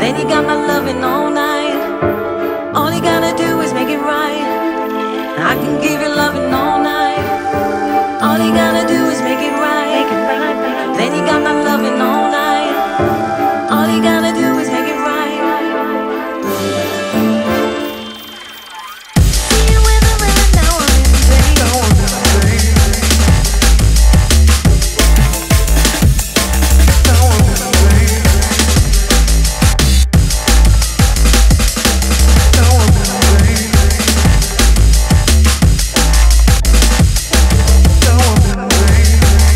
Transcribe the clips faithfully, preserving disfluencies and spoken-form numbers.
Then you got my loving all night. All you gotta do is make it right. I can give you loving all night. All you gotta do is make it right. Then you got my loving all night. All you gotta do is make it right. See you in the rain, now I'm in vain. Now I'm in vain. Now I'm in vain. Now I'm in vain. Now I'm in vain.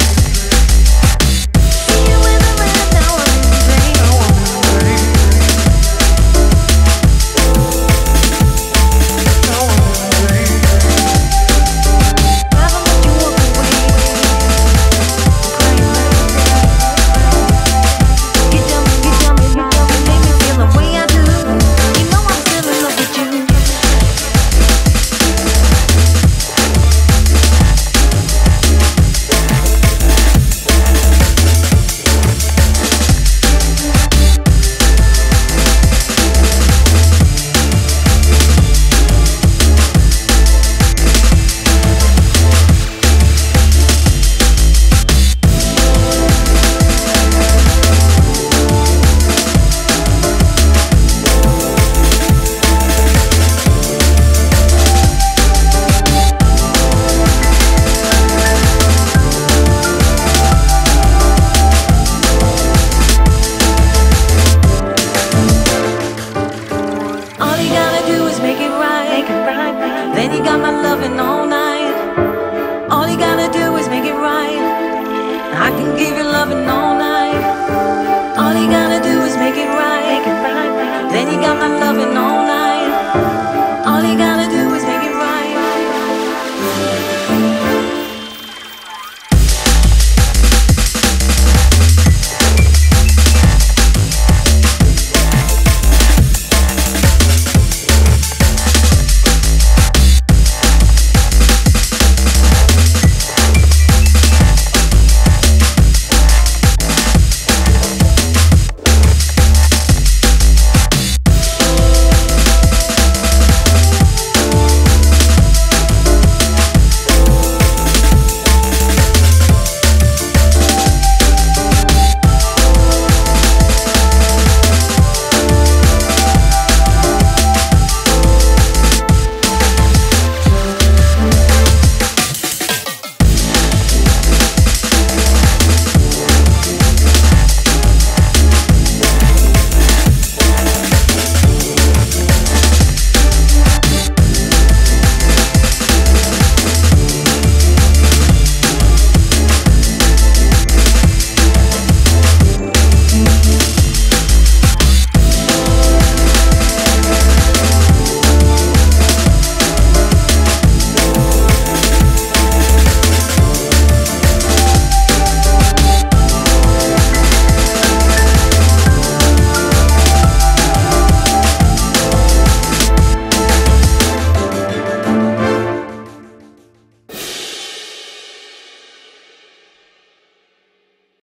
See you in the rain, now I'm in vain. Now I'm in vain. Now I'm in vain. Never let you walk away. Crying every day. You tell me, you tell me, you tell me, make me feel the way I do. You know I'm still in love with you. All you gotta do is make it right. Then you got my loving all night. All you gotta do is make it right. I can give you loving all night. All you gotta do is make it right.